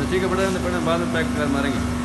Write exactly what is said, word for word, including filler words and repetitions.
ठीक है, बड़ा बाद में पैक कर मारेंगे।